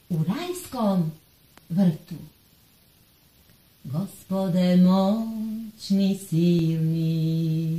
u rajskom vrtu. Gospode moćni silni,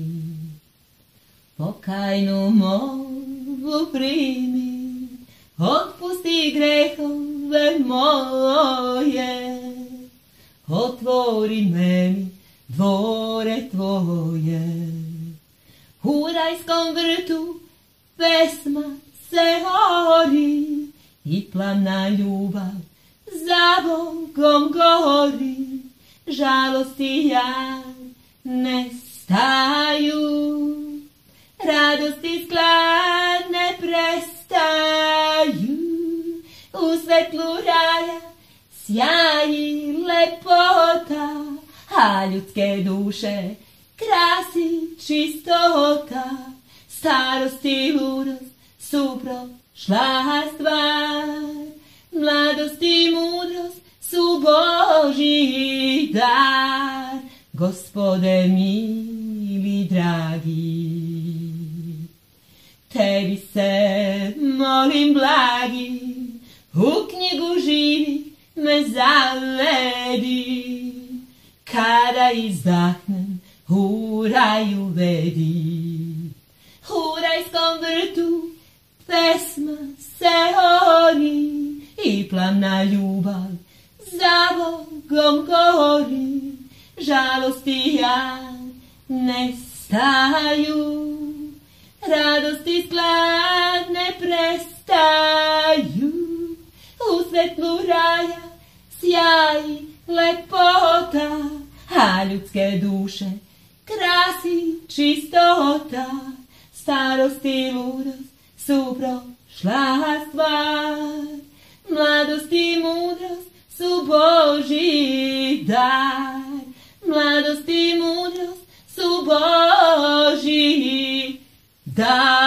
pokajnu movu primi, otpusti grehove moje, otvori meni dvore tvoje. U rajskom vrtu pesma se ori i plavna ljubav za Bogom gori. Žalosti ja ne staju, radosti sklad ne prestaju. U svetlu raja sjaji lepota, a ljudske duše krasi čistota. Starost i ludost su prošla stvar, mladost i mudrost su Božji dar. Gospode mili dragi, tebi se molim blagi, u knjigu živih me zavedi. Kada izdahnem, u raju vedi. U rajskom vrtu pesma se ori i plavna ljubav za Bogom gori. Žalosti ja ne staju, radosti sklad ne prestaju. U svetlu raja sjaji lepota, a ljudske duše krasi čistota. Starost i ludost su prošla stvar, mladost i mudrost su Božji dar. Mladost i mudrost su Božji dar.